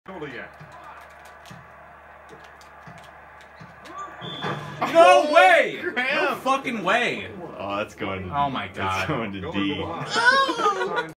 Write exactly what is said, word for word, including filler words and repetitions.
No way! Graham. No fucking way! Oh, that's going to. Oh my god. That's going to D.